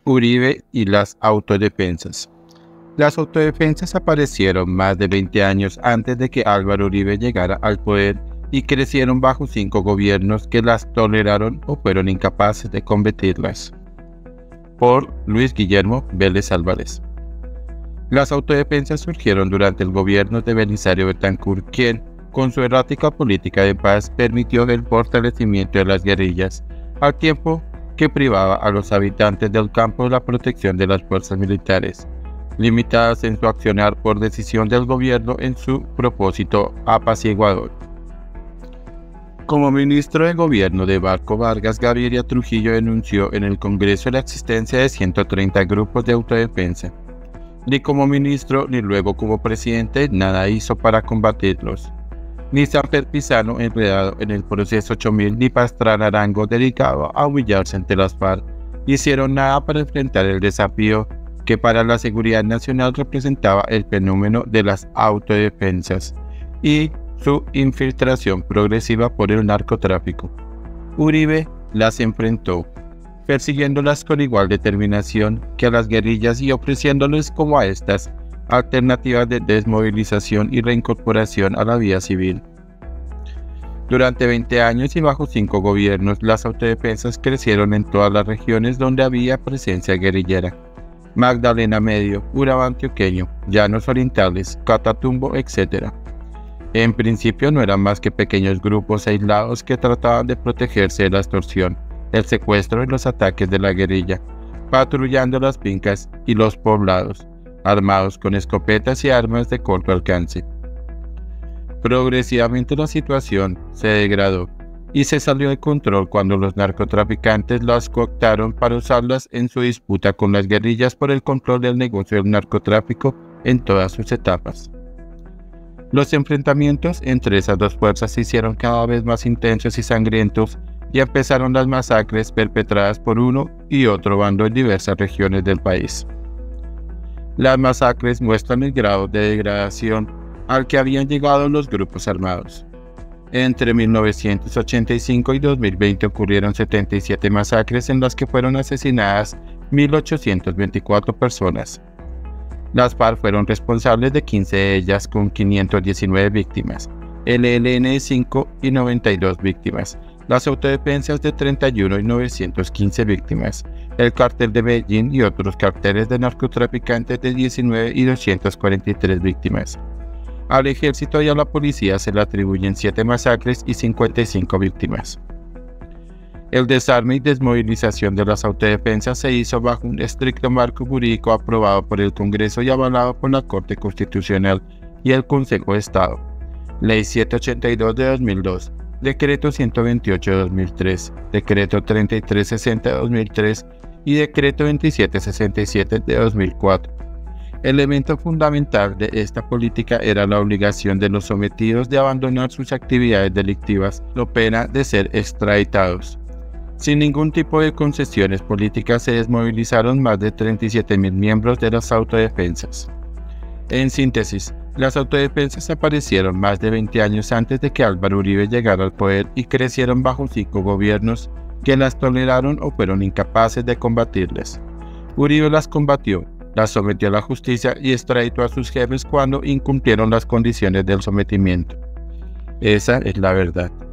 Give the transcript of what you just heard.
Uribe y las autodefensas. Las autodefensas aparecieron más de 20 años antes de que Álvaro Uribe llegara al poder y crecieron bajo 5 gobiernos que las toleraron o fueron incapaces de combatirlas. Por Luis Guillermo Vélez Álvarez. Las autodefensas surgieron durante el gobierno de Belisario Betancur, quien, con su errática política de paz, permitió el fortalecimiento de las guerrillas, al tiempo que privaba a los habitantes del campo de la protección de las fuerzas militares, limitadas en su accionar por decisión del gobierno en su propósito apaciguador. Como ministro de gobierno de Barco Vargas, Gaviria Trujillo denunció en el Congreso la existencia de 130 grupos de autodefensa. Ni como ministro ni luego como presidente nada hizo para combatirlos. Ni Samper Pizano, enredado en el proceso 8000, ni Pastrana Arango, dedicado a humillarse ante las FARC, hicieron nada para enfrentar el desafío que para la seguridad nacional representaba el fenómeno de las autodefensas y su infiltración progresiva por el narcotráfico. Uribe las enfrentó, persiguiéndolas con igual determinación que a las guerrillas y ofreciéndoles como a estas alternativas de desmovilización y reincorporación a la vida civil. Durante 20 años y bajo 5 gobiernos, las autodefensas crecieron en todas las regiones donde había presencia guerrillera: Magdalena Medio, Urabá Antioqueño, Llanos Orientales, Catatumbo, etc. En principio no eran más que pequeños grupos aislados que trataban de protegerse de la extorsión, el secuestro y los ataques de la guerrilla, patrullando las fincas y los poblados, armados con escopetas y armas de corto alcance. Progresivamente la situación se degradó y se salió de control cuando los narcotraficantes las cooptaron para usarlas en su disputa con las guerrillas por el control del negocio del narcotráfico en todas sus etapas. Los enfrentamientos entre esas dos fuerzas se hicieron cada vez más intensos y sangrientos y empezaron las masacres perpetradas por uno y otro bando en diversas regiones del país. Las masacres muestran el grado de degradación al que habían llegado los grupos armados. Entre 1985 y 2020 ocurrieron 77 masacres en las que fueron asesinadas 1.824 personas. Las FARC fueron responsables de 15 de ellas, con 519 víctimas, el ELN de 5 y 92 víctimas, las autodefensas de 31 y 915 víctimas, el cártel de Medellín y otros cárteles de narcotraficantes de 19 y 243 víctimas. Al ejército y a la policía se le atribuyen 7 masacres y 55 víctimas. El desarme y desmovilización de las autodefensas se hizo bajo un estricto marco jurídico aprobado por el Congreso y avalado por la Corte Constitucional y el Consejo de Estado. Ley 782 de 2002, Decreto 128 de 2003, Decreto 3360 de 2003 y Decreto 2767 de 2004. Elemento fundamental de esta política era la obligación de los sometidos de abandonar sus actividades delictivas, so pena de ser extraditados. Sin ningún tipo de concesiones políticas se desmovilizaron más de 37.000 miembros de las autodefensas. En síntesis, las autodefensas aparecieron más de 20 años antes de que Álvaro Uribe llegara al poder y crecieron bajo 5 gobiernos que las toleraron o fueron incapaces de combatirlas. Uribe las combatió, las sometió a la justicia y extraditó a sus jefes cuando incumplieron las condiciones del sometimiento. Esa es la verdad.